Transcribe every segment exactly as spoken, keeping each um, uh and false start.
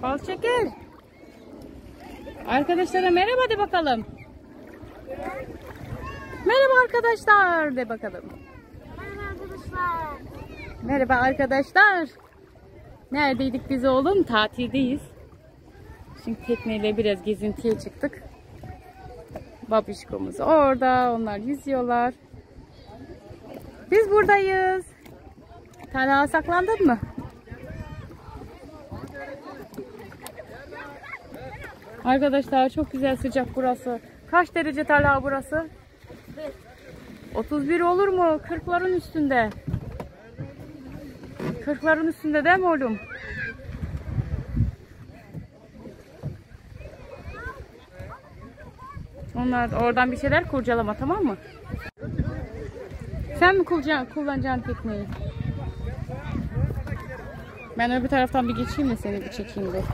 Bal şeker. Arkadaşlara merhaba de bakalım. Merhaba arkadaşlar de bakalım. Merhaba arkadaşlar. Merhaba arkadaşlar. Neredeydik biz oğlum? Tatildeyiz. Şimdi tekneyle biraz gezintiye çıktık. Babişkomuz orada. Onlar yüzüyorlar. Biz buradayız. Talha, saklandın mı? Arkadaşlar çok güzel, sıcak burası. Kaç derece Talha burası? otuz bir olur mu? kırkların üstünde. kırkların üstünde değil mi oğlum? Onlar oradan bir şeyler kurcalama, tamam mı? Sen mi kullanacaksın, kullanacaksın tekneyi? Ben öbür taraftan bir geçeyim de seni bir çekeyim de.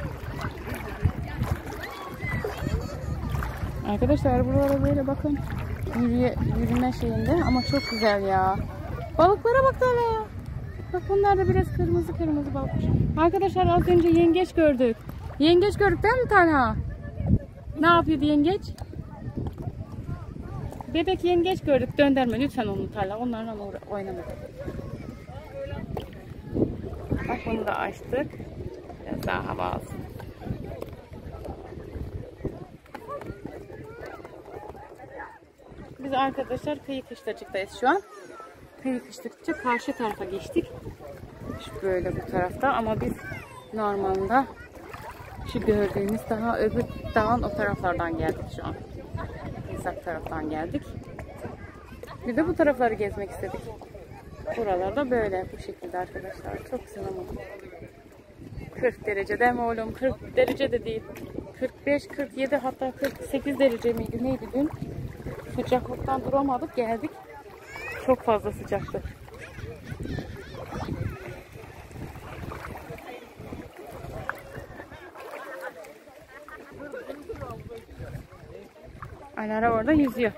Arkadaşlar buralara böyle bakın. Yürüye, yürüme şeyinde ama çok güzel ya. Balıklara bak Talha. Bak bunlar da biraz kırmızı kırmızı balıkmış. Arkadaşlar az önce yengeç gördük. Yengeç gördük değil mi Talha? Ne yapıyordu yengeç? Bebek yengeç gördük. Döndürme lütfen onu Talha. Onlarla oynamadık. Bak bunu da açtık. Biraz daha hava alsın. Biz arkadaşlar kıyı kışlacıktayız şu an. Kıyı kışladıkça karşı tarafa geçtik. Şu böyle bu tarafta ama biz normalde şu gördüğünüz daha öbür dağın o taraflardan geldik şu an. Uzak taraftan geldik. Bir de bu tarafları gezmek istedik. Buralarda böyle bu şekilde arkadaşlar. Çok güzel ama. kırk derece değil mi oğlum? kırk derece de değil. kırk beş, kırk yedi hatta kırk sekiz derece miydi neydi dün? Sıcaklıktan duramadık, geldik. Çok fazla sıcaktı. Alara orada yüzüyor.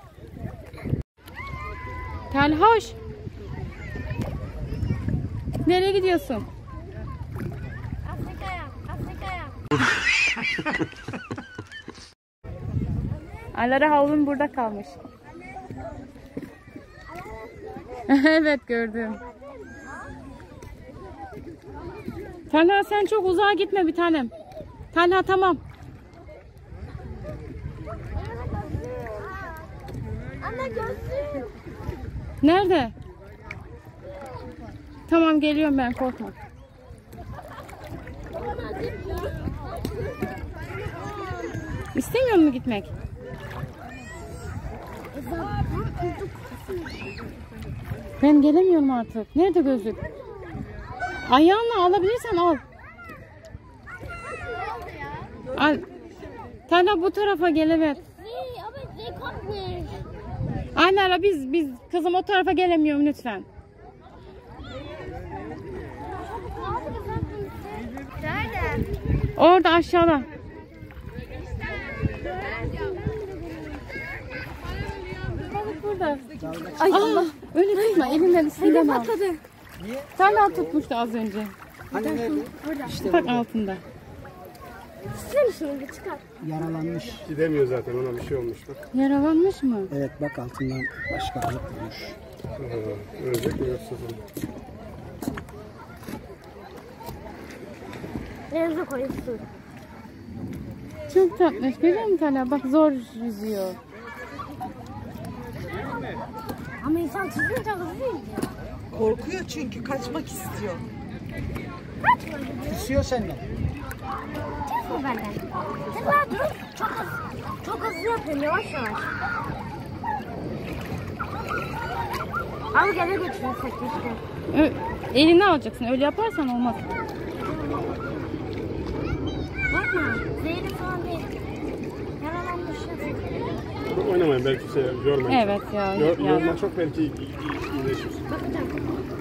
Talhoş. Nereye gidiyorsun? Afrika'ya, Afrika'ya. Alara havlun burada kalmış. Evet gördüm. Talha sen çok uzağa gitme bir tanem. Talha tamam. Anne gözlüğüm. Nerede? Tamam geliyorum ben, korkma. İstemiyor musun gitmek? Ben gelemiyorum artık. Nerede gözlük? Ayağınla alabilirsen al. Al. Talha bu tarafa gel, evet. Aynen biz biz kızım o tarafa gelemiyorum lütfen. Nerede? Orada aşağıda. Balık burada. Ay Allah, öyle tutma elinden üstünden al. Talha tutmuştu az önce. Hani nerede? İşte Bak altında. Sen şunu bir çıkar. yaralanmış. Gidemiyor zaten, ona bir şey olmuş bak. Yaralanmış mı? Evet bak altından başka balık bulmuş. Aha, ölecek mi yoksa? Denize koyuyorsun. Çok tatlış. Görüyor musun Talha? Bak zor yüzüyor. Ama insan çizince hızlı yüzüyor. Korkuyor çünkü kaçmak istiyor. Kusuyor senden. Çiz mi benden? Çiz daha dur. Çok hızlı. Çok hızlı yapıyorum, yavaş yavaş. Al gene götürürsek işte. Ö elini alacaksın. Öyle yaparsan olmaz. Bakma. Zehri falan değil. Yaralanmış. Oynamayın, belki şey yormayın. Evet ya. Yor, ya. yorma çok, belki iyileşir. Bakacağım.